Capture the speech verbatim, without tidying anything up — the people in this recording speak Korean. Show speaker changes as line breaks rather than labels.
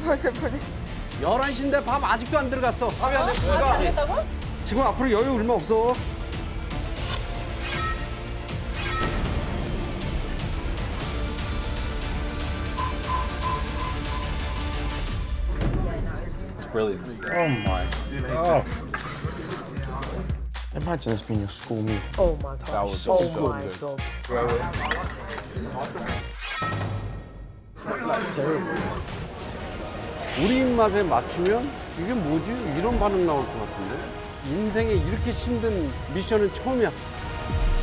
저 셰프님.
열한 시인데 밥 아직도 안 들어갔어.
밥이 안 됐습니까?
아, 안 됐다고?
지금 앞으로 여유 얼마 없어.
Brilliant.
Oh my god. Imagine this being your school meal.
Oh my god.
That was
oh
so
my
good.
god.
우리 입맛에 맞추면 이게 뭐지? 이런 반응 나올 것 같은데? 인생에 이렇게 힘든 미션은 처음이야.